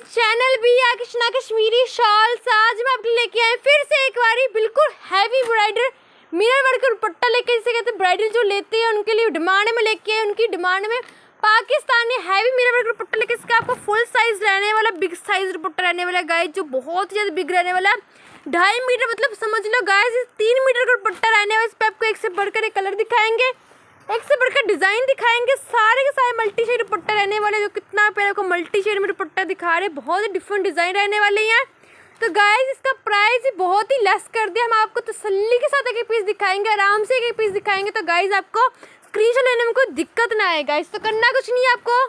Channel भी है Krishna Kashmiri shawls. आज मैं आपके लेके आए फिर से एक बारी बिल्कुल heavy bridal mirror work dupatta लेके, जिसे कहते हैं ब्राइडल जो लेते हैं उनके लिए डिमांड में लेके आए। उनकी डिमांड में Pakistani heavy mirror work dupatta लेके, इसका आपको फुल साइज रहने वाला, बिग साइज दुपट्टा रहने वाला गाइस, जो बहुत ही ज्यादा बिग रहने वाला। 2.5 मीटर मतलब समझ लो गाइस, 3 मीटर का दुपट्टा रहने वाला। इस पर आपको एक से बढ़कर एक कलर दिखाएंगे, एक से बढ़कर डिजाइन दिखाएंगे। सारे के सारे मल्टी शेड दुपट्टा रहने वाले, जो कितना प्यारा को मल्टी शेड में दुपट्टा दिखा रहे हैं। बहुत ही डिफरेंट डिजाइन रहने वाले हैं। तो गाइस इसका प्राइस बहुत ही लेस कर दिया। हम आपको तसल्ली के साथ एक पीस दिखाएंगे, आराम से एक पीस दिखाएंगे। तो गाइस आपको स्क्रीनशॉट लेने में कोई दिक्कत ना आए गाइस। तो करना कुछ नहीं है, आपको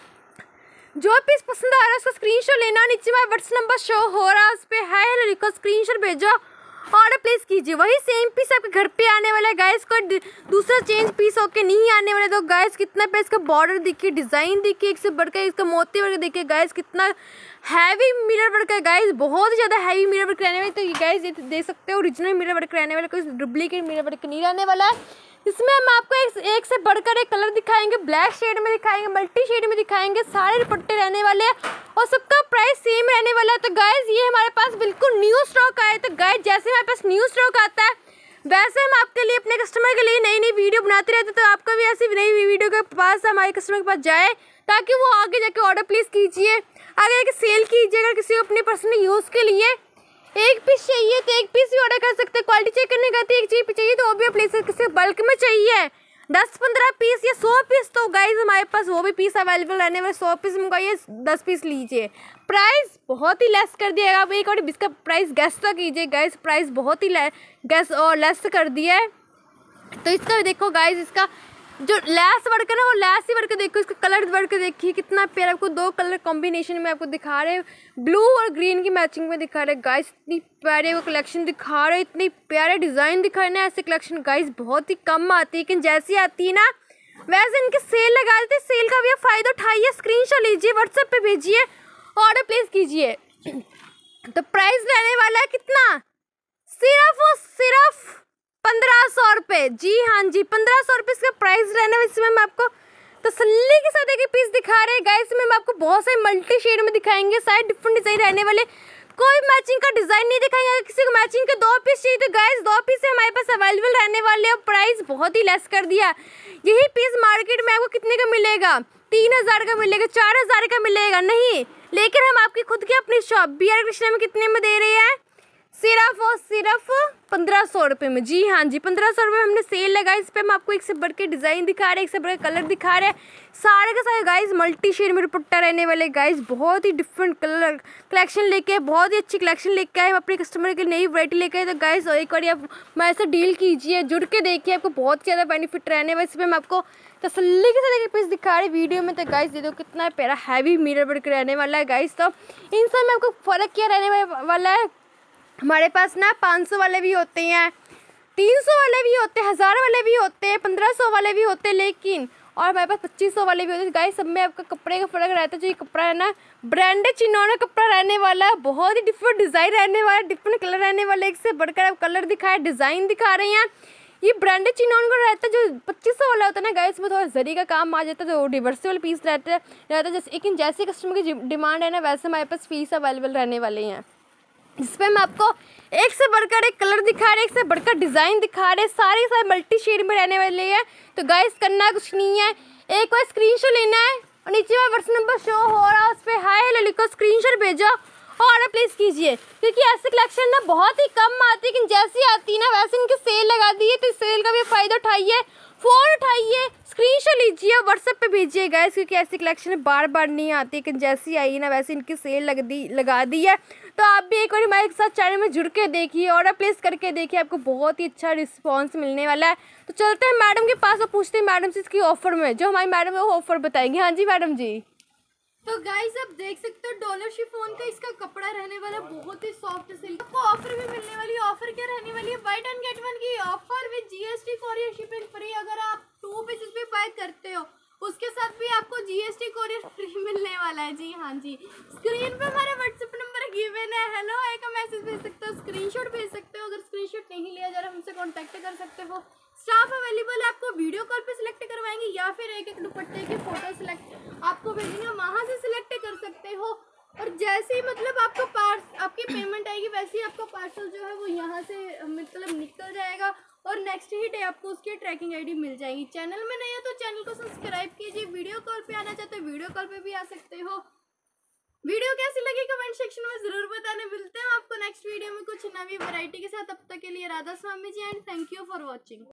जो पीस पसंद आ रहा है उसका स्क्रीनशॉट लेना। नीचे में व्हाट्सएप नंबर शो हो रहा है, उस पर हाय हेलो लिखो, स्क्रीनशॉट भेजो, ऑर्डर प्लेस कीजिए। वही सेम पीस आपके घर पे आने वाला है गाइस, कोई दूसरा चेंज पीस होके नहीं आने वाला। तो गाइस कितना पे इसका बॉर्डर देखिए, डिजाइन देखिए, एक से बढ़कर इसका मोती वर्क देखिए गाइस, कितना हैवी मिरर वर्क है गाइस, बहुत ज़्यादा हैवी मिरर वर्क रहने वाले। तो ये गाइस ये देख सकते हो ओरिजिनल मिरर वर्क रहने वाला, कोई डुप्लीकेट मिरर वर्क नहीं रहने वाला है। इसमें हम आपको एक से बढ़कर एक कलर दिखाएंगे, ब्लैक शेड में दिखाएंगे, मल्टी शेड में दिखाएंगे। सारे दुपट्टे रहने वाले हैं और सबका प्राइस सेम रहने वाला है। तो गाइस ये हमारे पास बिल्कुल न्यू स्टॉक आया। तो गाइस जैसे हमारे पास न्यू स्टॉक आता है वैसे हम आपके लिए, अपने कस्टमर के लिए नई नई वीडियो बनाते रहते। तो आपका भी ऐसी नई वीडियो के पास हमारे कस्टमर के पास जाए, ताकि वो आगे जाके ऑर्डर प्लेस कीजिए, आगे जाके सेल कीजिए। अगर किसी को अपने पर्सनल यूज़ के लिए एक पीस चाहिए तो एक पीस भी ऑर्डर कर सकते हैं। क्वालिटी चेक करने का एक चीज चाहिए तो वो भी आप ले सकते। किसी बल्क में चाहिए 10-15 पीस या 100 पीस, तो गाइस हमारे पास वो भी पीस अवेलेबल रहने वाले। 100 पीस मंगाइए, 10 पीस लीजिए, प्राइस बहुत ही लेस कर दिया। आप एक और इसका प्राइस गैस तो कीजिए गाइस, प्राइस बहुत ही गैस और लेस कर दिया है। तो इसका देखो गाइस, इसका जो लैस वर्क है ना, वो लैस ही वर्क देखो, इसका कलर वर्क देखिए कितना प्यारा। आपको 2 कलर कॉम्बिनेशन में आपको दिखा रहे हैं, ब्लू और ग्रीन की मैचिंग में दिखा रहे हैं गाइस। इतनी प्यारे वो कलेक्शन दिखा रहे हैं, इतनी प्यारे डिज़ाइन दिखा रहे हैं। ऐसे कलेक्शन गाइस बहुत ही कम आती है, लेकिन जैसी आती है ना वैसे इनके सेल लगा देते। सेल का भी आप फ़ायदा उठाइए, स्क्रीनशॉट लीजिए, व्हाट्सएप पे भेजिए, ऑर्डर प्लेस कीजिए। तो प्राइस रहने वाला है कितना, सिर्फ और सिर्फ 1500 रुपये। जी हाँ जी, 1500 रुपये इसका प्राइस रहने वाला। इसमें हम आपको तसल्ली के साथ एक पीस दिखा रहे हैं गाइस। में हम आपको बहुत सारे मल्टी शेड में दिखाएंगे, सारे डिफरेंट डिजाइन रहने वाले। कोई मैचिंग का डिजाइन नहीं दिखाएंगे। अगर किसी को मैचिंग के 2 पीस चाहिए तो गाइस 2 पीस हमारे पास अवेलेबल रहने वाले। और प्राइस बहुत ही लेस कर दिया। यही पीस मार्केट में आपको कितने का मिलेगा, 3000 का मिलेगा, 4000 का मिलेगा नहीं, लेकिन हम आपकी खुद की अपनी शॉप BR कृष्णा में कितने में दे रहे हैं, सिर्फ और सिर्फ 1500 रुपये में। जी हाँ जी, 1500 रुपये हमने सेल लगा। इस पर हम आपको एक से बढ़ के डिज़ाइन दिखा रहे हैं, एक से बढ़ के कलर दिखा रहे हैं। सारे के सारे गाइस मल्टी शेड में दुपट्टा रहने वाले गाइस, बहुत ही डिफरेंट कलर कलेक्शन लेके, बहुत ही अच्छी कलेक्शन लेके आए। हम अपने कस्टमर के नई वैरायटी लेके आए। तो गाइस एक बार आप हमारे से डील कीजिए, जुड़ के देखिए, आपको बहुत ज़्यादा बेनिफिट रहने वाले। इस पर हम आपको तसल्ली के साथ एक पीस दिखा रहे वीडियो में। तो गाइस दे दो कितना प्यारा हैवी मिरर वर्क रहने वाला है गाइस। तो इन सब में आपको फ़र्क क्या रहने वाला है, हमारे पास ना 500 वाले भी होते हैं, 300 वाले भी होते हैं, 1000 वाले भी होते हैं, 1500 वाले भी होते हैं, लेकिन और हमारे पास 2500 वाले भी होते हैं गाइस। सब में आपका कपड़े का फ़र्क रहता है। जो ये कपड़ा है ना, ब्रांडेड चिनोना कपड़ा रहने वाला है, बहुत ही डिफरेंट डिज़ाइन रहने वाला, डिफरेंट कलर रहने वाले। एक से बढ़कर आप कलर दिखाए, डिज़ाइन दिखा रहे हैं। ये ब्रांडेड चिनोन का रहता है। जो 2500 वाला होता है ना गाइस, में थोड़ा जरी का काम आ जाता है, जो रिवर्सिबल पीस रहता है जैसे। लेकिन जैसे कस्टमर की डिमांड है ना, वैसे हमारे पास पीस अवेलेबल रहने वाले हैं। इस पर हम आपको एक से बढ़कर एक कलर दिखा रहे हैं, एक से बढ़कर डिज़ाइन दिखा रहे हैं। सारे सारे मल्टी शेड में रहने वाले हैं। तो गाइस करना कुछ नहीं है, एक बार स्क्रीनशॉट लेना है और नीचे में व्हाट्सएप नंबर शो हो रहा है, उस पर हाय हेलो लिखो, स्क्रीनशॉट भेजो, ऑर्डर प्लेस कीजिए। क्योंकि ऐसे कलेक्शन ना बहुत ही कम आती है, लेकिन जैसी आती है ना वैसे इनके सेल लगा दी है। तो इस सेल का भी फ़ायदा उठाइए, फ़ोन उठाइए, स्क्रीनशॉट लीजिए, व्हाट्सएप पे भेजिए गाइस। क्योंकि ऐसी कलेक्शन बार बार नहीं आती, लेकिन जैसी आई ना वैसे इनकी सेल लगा दी है। तो आप भी एक बार हमारे साथ चैनल में जुड़ के देखिए, ऑर्डर प्लेस करके देखिए, आपको बहुत ही अच्छा रिस्पांस मिलने वाला है। तो चलते हैं मैडम के पास और पूछते हैं मैडम से इसकी ऑफर में, जो हमारी मैडम है वो ऑफर बताएंगे। हाँ जी मैडम जी। तो गाइस आप देख सकते हो डॉलर शिफॉन का इसका कपड़ा रहने वाला, बहुत ही सॉफ्ट सिल्क। आपको ऑफर भी मिलने वाली है। ऑफर क्या रहने वाली है, बाय 10 गेट 1 की offer with GST courier shipping free. अगर आप 2 पीसेस पे बाय करते हो उसके साथ भी आपको GST कोरियर फ्री मिलने वाला है। जी हाँ जी, स्क्रीन पे हमारा व्हाट्सएप नंबर गिवन है। हेलो एक मैसेज भेज सकते हो, स्क्रीनशॉट भेज सकते हो। अगर स्क्रीनशॉट नहीं लिया जा रहा हमसे कांटेक्ट कर सकते हो। स्टाफ अवेलेबल है, आपको वीडियो कॉल पे सिलेक्ट करवाएंगे या फिर एक एक दुपट्टे की फोटो सिलेक्ट आपको भेजेंगे, वहाँ से सिलेक्ट कर सकते हो। और जैसे ही मतलब आपकी पेमेंट आएगी वैसे ही आपका पार्सल जो है वो यहाँ से मतलब निकल जाएगा और नेक्स्ट ही डे आपको उसकी ट्रैकिंग आईडी मिल जाएगी। चैनल में नहीं है तो चैनल को सब्सक्राइब कीजिए। वीडियो कॉल पे आना चाहते हो वीडियो कॉल पे भी आ सकते हो। वीडियो कैसी लगी कमेंट सेक्शन में जरूर बताने। मिलते हैं आपको नेक्स्ट वीडियो में कुछ नवी वैरायटी के साथ। तब तक के लिए Radha Swami ji and thank you for watching.